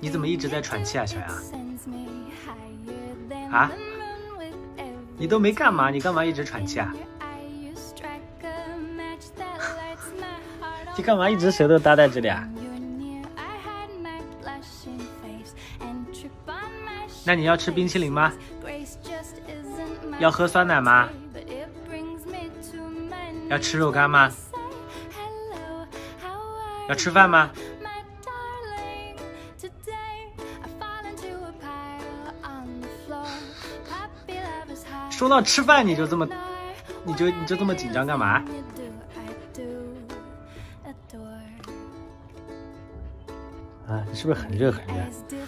你怎么一直在喘气啊，小杨？啊？你都没干嘛，你干嘛一直喘气啊？你干嘛一直舌头搭在这里啊？那你要吃冰淇淋吗？要喝酸奶吗？要吃肉干吗？要吃饭吗？说到吃饭你就这么紧张干嘛？啊，你是不是很热很热？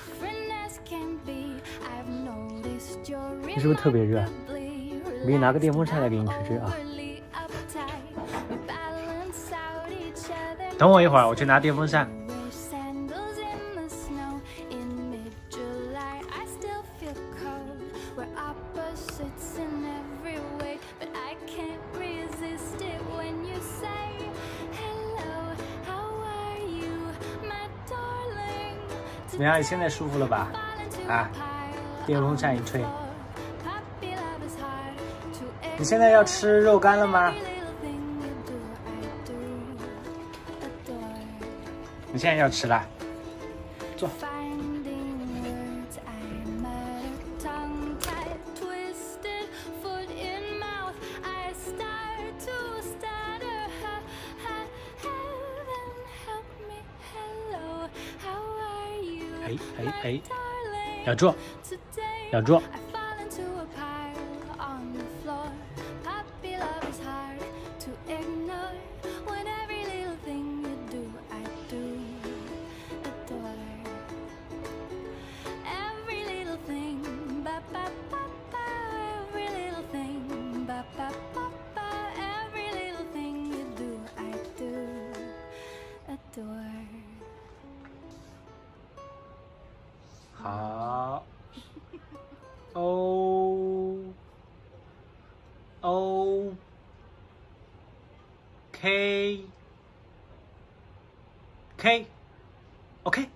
你是不是特别热？我给你拿个电风扇来给你吹吹啊。等我一会儿，我去拿电风扇。怎么样？你现在舒服了吧？啊，电风扇一吹。你现在要吃肉干了吗？你现在要吃了，坐。哎，要坐，要坐。好 ，K，OK。